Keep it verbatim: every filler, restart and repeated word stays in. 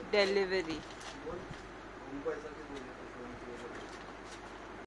Delivery. बोल, हमको ऐसा क्यों बोले तो फोन किए